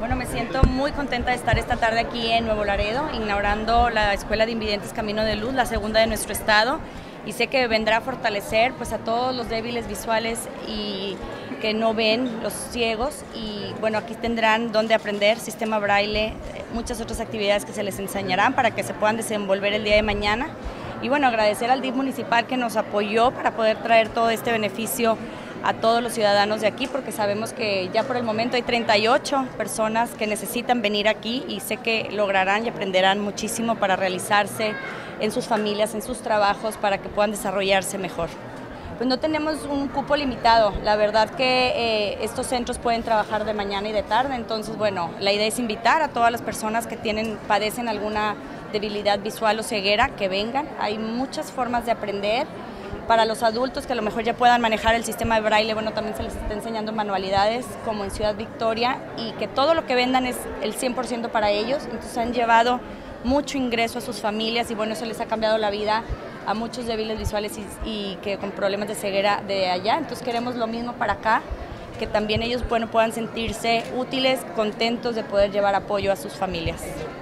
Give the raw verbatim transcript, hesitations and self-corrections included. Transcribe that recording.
Bueno, me siento muy contenta de estar esta tarde aquí en Nuevo Laredo, inaugurando la Escuela de Invidentes Camino de Luz, la segunda de nuestro estado, y sé que vendrá a fortalecer pues, a todos los débiles visuales y que no ven, los ciegos, y bueno, aquí tendrán donde aprender, sistema braille, muchas otras actividades que se les enseñarán para que se puedan desenvolver el día de mañana. Y bueno, agradecer al D I F municipal que nos apoyó para poder traer todo este beneficio a todos los ciudadanos de aquí, porque sabemos que ya por el momento hay treinta y ocho personas que necesitan venir aquí y sé que lograrán y aprenderán muchísimo para realizarse en sus familias, en sus trabajos, para que puedan desarrollarse mejor. Pues no tenemos un cupo limitado, la verdad que eh, estos centros pueden trabajar de mañana y de tarde, entonces bueno, la idea es invitar a todas las personas que tienen, padecen alguna debilidad visual o ceguera que vengan. Hay muchas formas de aprender. Para los adultos que a lo mejor ya puedan manejar el sistema de braille, bueno, también se les está enseñando manualidades como en Ciudad Victoria, y que todo lo que vendan es el cien por ciento para ellos, entonces han llevado mucho ingreso a sus familias y bueno, eso les ha cambiado la vida a muchos débiles visuales y, y que con problemas de ceguera de allá, entonces queremos lo mismo para acá, que también ellos bueno, puedan sentirse útiles, contentos de poder llevar apoyo a sus familias.